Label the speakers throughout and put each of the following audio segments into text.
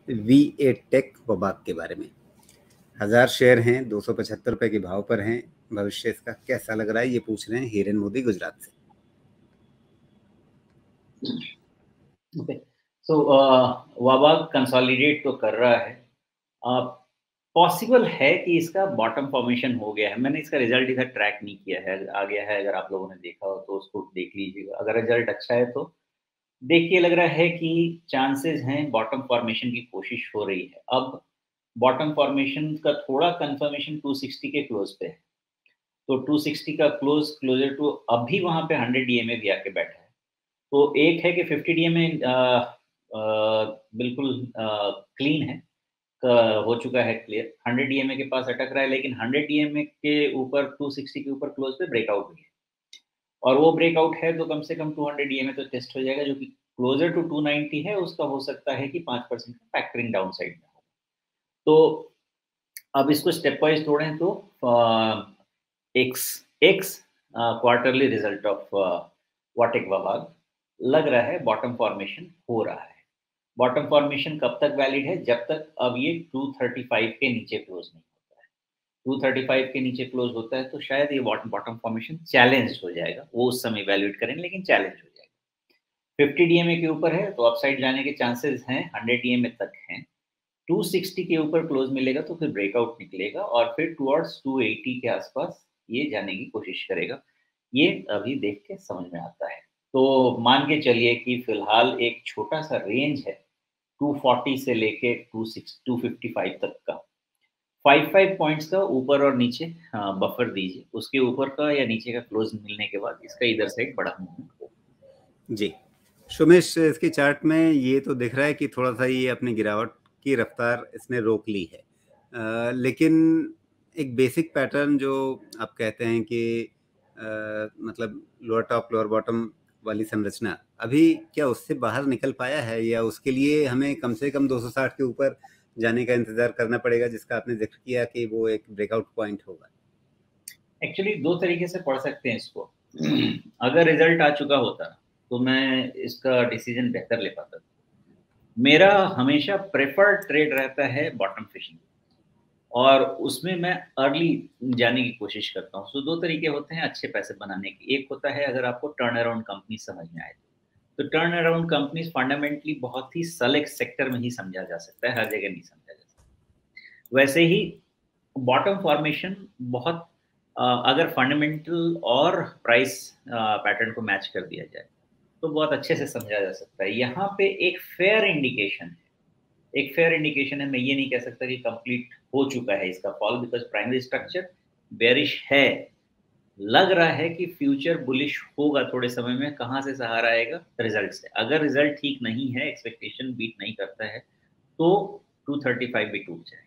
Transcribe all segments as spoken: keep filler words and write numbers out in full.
Speaker 1: We eight take वबाक के बारे में। हजार शेयर हैं, दो सौ पचहत्तर रुपए के भाव पर हैं। भविष्य इसका कैसा लग रहा है, ये पूछ रहे हैं हिरेन मोदी गुजरात से।
Speaker 2: ओके, सो वबाक कंसोलिडेट तो कर रहा है। पॉसिबल uh, है कि इसका बॉटम फॉर्मेशन हो गया है। मैंने इसका रिजल्ट इधर ट्रैक नहीं किया है, आ गया है। अगर आप लोगों ने देखा हो तो उसको देख लीजिएगा। अगर रिजल्ट अच्छा है तो देखिए, लग रहा है कि चांसेस हैं बॉटम फॉर्मेशन की कोशिश हो रही है। अब बॉटम फॉर्मेशन का थोड़ा कंफर्मेशन टू सिक्सटी के क्लोज पे है, तो टू सिक्सटी का क्लोज क्लोजर टू अभी वहां पे हंड्रेड डीएमए भी आके बैठा है। तो एक है कि फिफ्टी डीएमए बिल्कुल क्लीन है, क- हो चुका है क्लियर। हंड्रेड डीएमए के पास अटक रहा है, लेकिन हंड्रेड डीएमए के ऊपर टू सिक्सटी के ऊपर क्लोज पे ब्रेकआउट हुई है, और वो ब्रेकआउट है तो कम से कम टू हंड्रेड डीएमए तो टेस्ट हो जाएगा, जो कि क्लोजर टू टू नाइंटी है। उसका हो सकता है कि फाइव परसेंट का फैक्टरिंग डाउन साइड में हो। तो अब इसको स्टेप वाइज तोड़ें तो X X quarterly result of Va Tech Wabag लग रहा है बॉटम फॉर्मेशन हो रहा है। बॉटम फॉर्मेशन कब तक वैलिड है? जब तक अब ये टू थर्टी फाइव के नीचे क्लोज नहीं होता है। टू थर्टी फाइव के नीचे क्लोज होता है तो शायद ये बॉटम फॉर्मेशन चैलेंज हो जाएगा। वो उस समय वैल्यूएट करेंगे, लेकिन चैलेंज हो जाएगा। फिफ्टी डीएमए के ऊपर है तो अपसाइड जाने के चांसेस हैं, हंड्रेड डीएमए तक हैं। टू सिक्सटी के ऊपर क्लोज मिलेगा तो फिर ब्रेकआउट निकलेगा, और फिर टुवर्ड्स टू एटी के आसपास ये जाने की कोशिश करेगा। ये अभी देख के समझ में आता है। तो मान के चलिए कि फिलहाल एक छोटा सा रेंज है टू फोर्टी से लेके two six two fifty five तक का। फाइव फाइव पॉइंट्स का ऊपर और नीचे हाँ, बफर दीजिए। उसके ऊपर का या नीचे का क्लोज मिलने के बाद इसका इधर साइड बड़ा मूवमेंट होगा।
Speaker 1: जी सुमेश, इसके चार्ट में ये तो दिख रहा है कि थोड़ा सा ये अपनी गिरावट की रफ्तार इसने रोक ली है, आ, लेकिन एक बेसिक पैटर्न जो आप कहते हैं कि आ, मतलब लोअर टॉप लोअर बॉटम वाली संरचना, अभी क्या उससे बाहर निकल पाया है, या उसके लिए हमें कम से कम दो सौ साठ के ऊपर जाने का इंतजार करना पड़ेगा, जिसका आपने जिक्र किया कि वो एक ब्रेकआउट पॉइंट होगा?
Speaker 2: एक्चुअली दो तरीके से पढ़ सकते हैं इसको। अगर रिजल्ट आ चुका होता तो मैं इसका डिसीजन बेहतर ले पाता था। मेरा हमेशा प्रेफर्ड ट्रेड रहता है बॉटम फिशिंग, और उसमें मैं अर्ली जाने की कोशिश करता हूँ। सो दो तरीके होते हैं अच्छे पैसे बनाने के। एक होता है अगर आपको टर्न अराउंड कंपनी समझ में आए तो टर्न अराउंड कंपनीज फंडामेंटली बहुत ही सेलेक्ट सेक्टर में ही समझा जा सकता है, हर जगह नहीं समझा जा सकता। वैसे ही बॉटम फॉर्मेशन बहुत अ, अगर फंडामेंटल और प्राइस पैटर्न को मैच कर दिया जाए तो बहुत अच्छे से समझा जा सकता है। यहाँ पे एक फेयर इंडिकेशन है, एक फेयर इंडिकेशन है। मैं ये नहीं कह सकता कि कंप्लीट हो चुका है इसका fall, because primary structure bearish है। लग रहा है कि फ्यूचर बुलिश होगा थोड़े समय में। कहाँ से सहारा आएगा? रिजल्ट से। अगर रिजल्ट ठीक नहीं है, एक्सपेक्टेशन बीट नहीं करता है, तो टू थर्टी फाइव भी टूट जाएगा।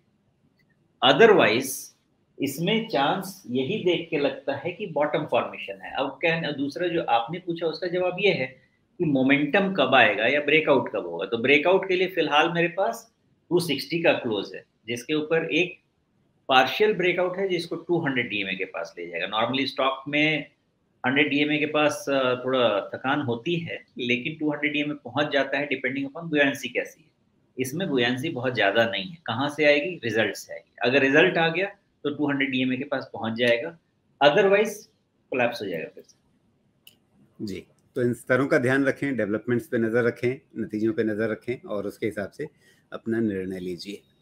Speaker 2: अदरवाइज इसमें चांस यही देख के लगता है कि बॉटम फॉर्मेशन है। अब क्या, दूसरा जो आपने पूछा उसका जवाब ये है कि मोमेंटम कब आएगा या ब्रेकआउट कब होगा। तो ब्रेकआउट के लिए फिलहाल मेरे पास टू सिक्सटी का क्लोज है, जिसके ऊपर एक पार्शियल ब्रेकआउट है जिसको टू हंड्रेड डीएमए के पास ले जाएगा। नॉर्मली स्टॉक में हंड्रेड डीएमए के पास अ, थोड़ा थकान होती है, लेकिन टू हंड्रेड डीएमए पहुंच जाता है डिपेंडिंग अपॉन बुयांसी कैसी है। इसमें बुयांसी बहुत ज़्यादा नहीं है। कहाँ से आएगी? रिजल्ट से आएगी। अगर रिजल्ट आ गया तो टू हंड्रेड डीएमए के पास पहुंच जाएगा, अदरवाइज कोलैप्स हो जाएगा फिर से।
Speaker 1: जी, तो इन स्तरों का ध्यान रखें, डेवलपमेंट्स पे नज़र रखें, नतीजों पे नज़र रखें और उसके हिसाब से अपना निर्णय लीजिए।